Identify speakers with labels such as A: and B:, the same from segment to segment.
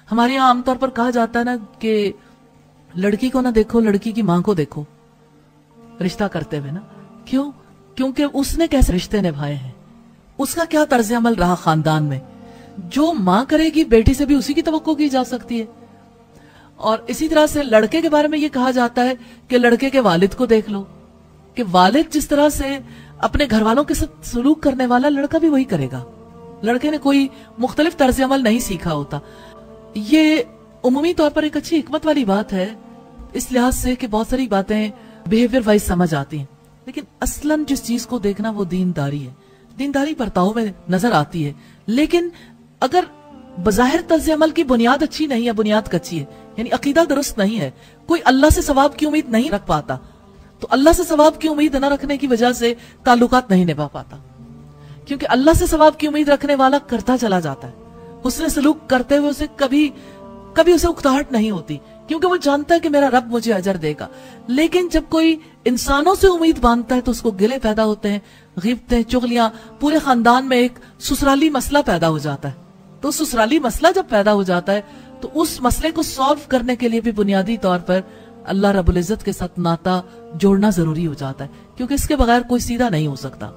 A: ہمارے یہاں عام طور پر کہا جاتا ہے نا کہ لڑکی کو نہ دیکھو، لڑکی کی ماں کو دیکھو رشتہ کرتے ہوئے نا. کیوں؟ کیونکہ اس نے کیسے رشتے نبھائے ہیں، اس کا کیا طرز عمل رہا خاندان میں. جو ماں کرے گی بیٹی سے بھی اسی کی توقع کی جا سکتی ہے. اور اسی طرح سے لڑکے کے بارے میں یہ کہا جاتا ہے کہ لڑکے کے والد کو دیکھ لو، کہ والد جس طرح سے اپنے گھر والوں کے ساتھ سلوک کرنے والا، لڑکا بھی وہی کرے گا. لڑکے نے کوئی مختلف طرز عمل نہیں سیکھا ہوتا. یہ عمومی طور پر ایک اچھی حکمت والی بات ہے اس لحاظ سے کہ بہت ساری باتیں بیہیویئر وائز سمجھ آتی ہیں، لیکن اصلاً جس چیز کو دیکھنا وہ دینداری ہے. دینداری برتاؤ میں نظر آتی ہے، لیکن اگر بظاہر طرز عمل کی بنیاد اچھی نہیں ہے، بنیاد کچی ہے، یعنی عقیدہ درست نہیں ہے، کوئی اللہ سے ثواب کی امید نہیں رکھ پاتا، تو اللہ سے ثواب کی امید نہ رکھنے کی وجہ سے تعلقات نہیں نبھا پاتا. کیونکہ اللہ سے ثواب کی امید رکھنے والا کرتا چلا جاتا ہے، حسن سلوک کرتے ہوئے اسے کبھی اسے اکتاہٹ نہیں ہوتی، کیونکہ وہ جانتا ہے کہ میرا رب مجھے اجر دے گا. لیکن جب کوئی انسانوں سے امید باندھتا ہے تو اس کو گلے پیدا ہوتے ہیں، غیبتیں، چغلیاں، پورے خاندان میں ایک سسرالی مسئلہ پیدا ہو جاتا ہے. تو سسرالی مسئلہ جب پیدا ہو جاتا ہے تو اس مسئلے کو سالو کرنے کے لیے بھی بنیادی طور پر اللہ رب العزت کے ساتھ ناتا جوڑنا ضروری ہو جاتا ہے، کیونکہ اس کے بغیر کوئی سیدھا نہیں ہو سکتا.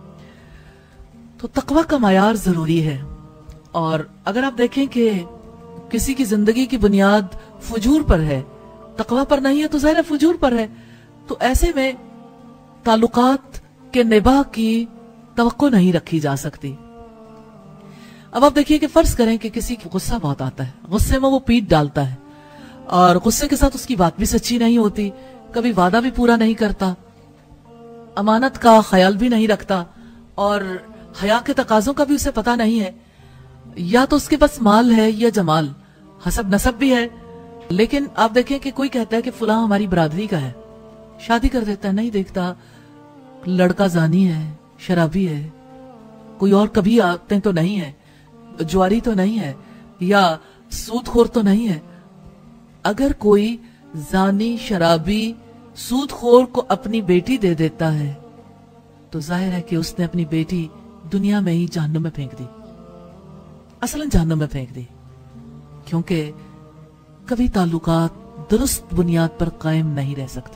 A: تو تقوی کا معیار ضروری ہے. اور اگر آپ دیکھیں کہ کسی کی زندگی کی بنیاد فجور پر ہے، تقوی پر نہیں ہے، تو ظاہر فجور پر ہے، تو ایسے میں تعلقات کے نباہ کی توقع نہیں رکھی جا سکتی. اب آپ دیکھیے کہ فرض کریں کہ کسی کی غصہ بہت آتا ہے، غصے میں وہ پیٹ ڈالتا ہے، اور غصے کے ساتھ اس کی بات بھی سچی نہیں ہوتی، کبھی وعدہ بھی پورا نہیں کرتا، امانت کا خیال بھی نہیں رکھتا، اور حیا کے تقاضوں کا بھی اسے پتہ نہیں ہے. یا تو اس کے پاس مال ہے یا جمال، حسب نسب بھی ہے، لیکن آپ دیکھیں کہ کوئی کہتا ہے کہ فلاں ہماری برادری کا ہے، شادی کر دیتا ہے، نہیں دیکھتا لڑکا زانی ہے، شرابی ہے، کوئی اور کبھی عادتیں تو نہیں ہے، جواری تو نہیں ہے، یا سود خور تو نہیں ہے. اگر کوئی زانی، شرابی، سود خور کو اپنی بیٹی دے دیتا ہے تو ظاہر ہے کہ اس نے اپنی بیٹی دنیا میں ہی جہنم میں پھینک دی، اصلاً جہنم میں پھینک دی، کیونکہ کبھی تعلقات درست بنیاد پر قائم نہیں رہ سکتے.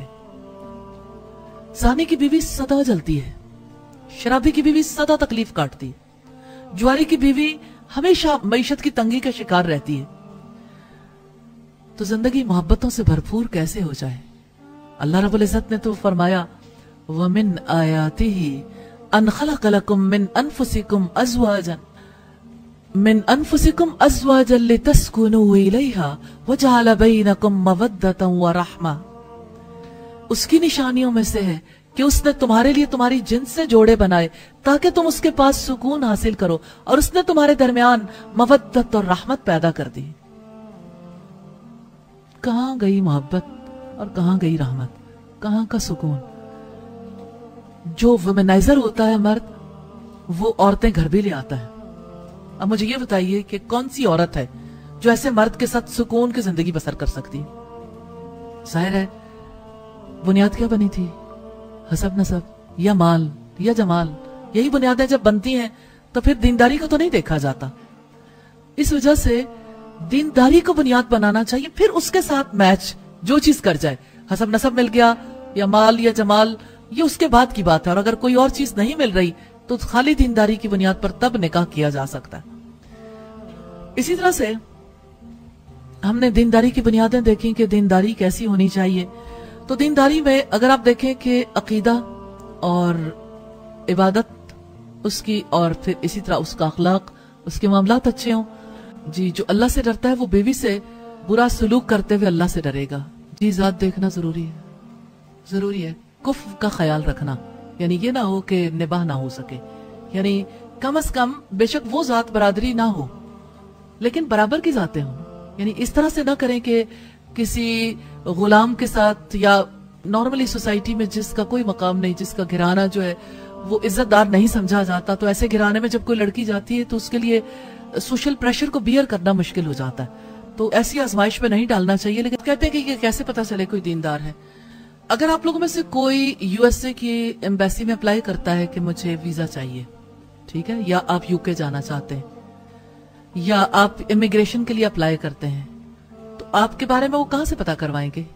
A: زانی کی بیوی سدا جلتی ہے، شرابی کی بیوی سدا تکلیف کاٹتی ہے، جواری کی بیوی ہمیشہ معیشت کی تنگی کا شکار رہتی ہے. تو زندگی محبتوں سے بھرپور کیسے ہو جائے؟ اللہ رب العزت نے تو فرمایا وَمِنْ آيَاتِهِ أَنْ خَلَقَ لَكُم مِّنْ أَنفُسِكُمْ أَزْوَاجًا لِتَسْكُنُوا إِلَيْهَا وَجَعَلَ بَيْنَكُمْ مَوَدَّةً وَرَحْمَةً. اس کی نشانیوں میں سے ہے کہ اس نے تمہارے لیے تمہاری جنس سے جوڑے بنائے تاکہ تم اس کے پاس سکون حاصل کرو، اور اس نے تمہارے درمیان مودت اور رحمت پیدا کر دی. کہاں گئی محبت اور کہاں گئی رحمت، کہاں کا سکون؟ جو ویمنائزر ہوتا ہے مرد، وہ عورتیں گھر بھی لے آتا ہے. اب مجھے یہ بتائیے کہ کون سی عورت ہے جو ایسے مرد کے ساتھ سکون کی زندگی بسر کر سکتی؟ ظاہر ہے بنیاد کیا بنی تھی؟ حسب نسب یا مال یا جمال. یہی بنیادیں جب بنتی ہیں تو پھر دینداری کو تو نہیں دیکھا جاتا. اس وجہ سے دینداری کو بنیاد بنانا چاہیے، پھر اس کے ساتھ میچ جو چیز کر جائے، حسب نسب مل گیا یا مال یا جمال، یہ اس کے بعد کی بات ہے. اور اگر کوئی اور چیز نہیں مل رہی تو خالی دینداری کی بنیاد پر تب نکاح کیا جا سکتا ہے. اسی طرح سے ہم نے دینداری کی بنیادیں دیکھیں کہ دینداری کیسی ہونی چاہیے. تو دینداری میں اگر آپ دیکھیں کہ عقیدہ اور عبادت اس کی، اور پھر اسی طرح اس کا اخلاق، اس کے معاملات اچھے ہوں. جی جو اللہ سے ڈرتا ہے وہ بیوی سے برا سلوک کرتے ہوئے اللہ سے ڈرے گا. جی ذات دیکھنا ضروری ہے، ضروری ہے. کفر کا خیال رکھنا، یعنی یہ نہ ہو کہ نباہ نہ ہو سکے، یعنی کم از کم بے شک وہ ذات برادری نہ ہو لیکن برابر کی ذاتیں ہوں. یعنی اس طرح سے نہ کریں کہ کسی غلام کے ساتھ، یا نارملی سوسائٹی میں جس کا کوئی مقام نہیں، جس کا گھرانہ جو ہے وہ عزت دار نہیں سمجھا جاتا، تو ایسے گھرانے میں جب کوئی لڑکی جاتی ہے تو اس کے لیے سوشل پریشر کو بیئر کرنا مشکل ہو جاتا ہے. تو ایسی آزمائش پہ نہیں ڈالنا چاہیے. لیکن کہتے ہیں کہ یہ کیسے پتا چلے کوئی دیندار ہے؟ اگر آپ لوگوں میں سے کوئی یو ایس اے کی ایمبیسی میں اپلائی کرتا ہے کہ مجھے ویزا چاہیے، ٹھیک ہے، یا آپ یو کے جانا چاہتے ہیں، या आप इमिग्रेशन के लिए अप्लाई करते हैं, तो आपके बारे में वो कहां से पता करवाएंगे?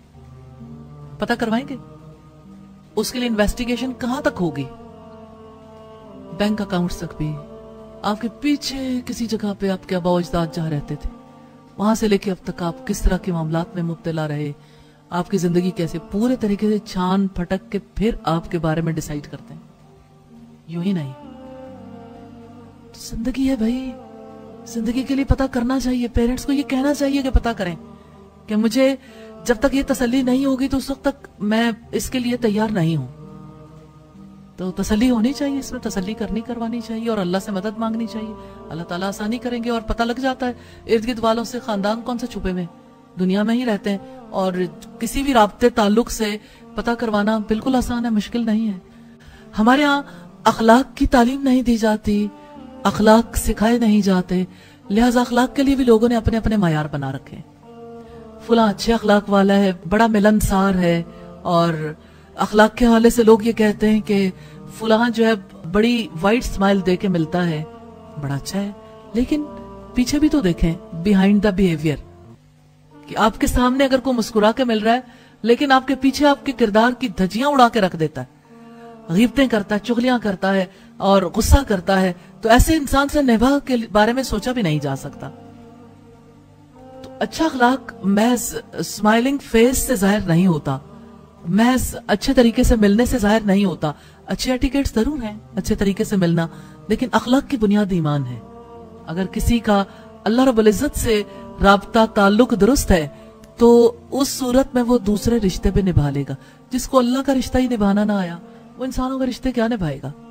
A: उसके लिए इन्वेस्टिगेशन कहां तक होगी? बैंक अकाउंट्स तक भी। आपके पीछे किसी जगह पे आपके आबा अजदाद जहां रहते थे, वहां से लेके अब तक आप किस तरह के मामलात में मुब्तला रहे, आपकी जिंदगी कैसे, पूरे तरीके से छान फटक के फिर आपके बारे में डिसाइड करते हैं। यूं ही नहीं, जिंदगी है भाई, जिंदगी के लिए पता करना चाहिए। पेरेंट्स को ये कहना चाहिए कि पता करें कि मुझे जब तक ये तसल्ली नहीं होगी तो उस वक्त तक मैं इसके लिए तैयार नहीं हूं। तो तसल्ली होनी चाहिए, इसमें तसल्ली करवानी चाहिए और अल्लाह से मदद मांगनी चाहिए। अल्लाह ताला आसानी करेंगे और पता लग जाता है। इर्द गिर्द वालों से खानदान कौन सा छुपे में, दुनिया में ही रहते हैं, और किसी भी राब्ते ताल्लुक से पता करवाना बिल्कुल आसान है, मुश्किल नहीं है। हमारे यहाँ अखलाक की तालीम नहीं दी जाती, अखलाक सिखाए नहीं जाते, लिहाजा अखलाक के लिए भी लोगों ने अपने अपने मायार बना रखे। फुला अच्छे अखलाक वाला है, बड़ा मिलनसार है, और अखलाक के हवाले से लोग ये कहते हैं कि फुला जो है बड़ी वाइट स्माइल दे के मिलता है, बड़ा अच्छा है, लेकिन पीछे भी तो देखें, बिहाइंड द बिहेवियर, कि आपके सामने अगर कोई मुस्कुरा के मिल रहा है लेकिन आपके पीछे आपके किरदार की धज्जियां उड़ा के रख देता है, गिबतें करता है, चुगलियां करता है और गुस्सा करता है, तो ऐसे इंसान से निभा के बारे में सोचा भी नहीं जा सकता। तो अच्छा अखलाक महज स्माइलिंग फेस से जाहिर नहीं होता, महज अच्छे तरीके से मिलने से जाहिर नहीं होता। अच्छे एटिकेट्स जरूर हैं, अच्छे तरीके से मिलना, लेकिन अखलाक की बुनियाद ईमान है। अगर किसी का अल्लाह रब्बुल इज्जत से राब्ता ताल्लुक दुरुस्त है तो उस सूरत में वो दूसरे रिश्ते भी निभा लेगा। जिसको अल्लाह का रिश्ता ही निभाना ना आया, वो इंसानों का रिश्ते क्या निभाएगा?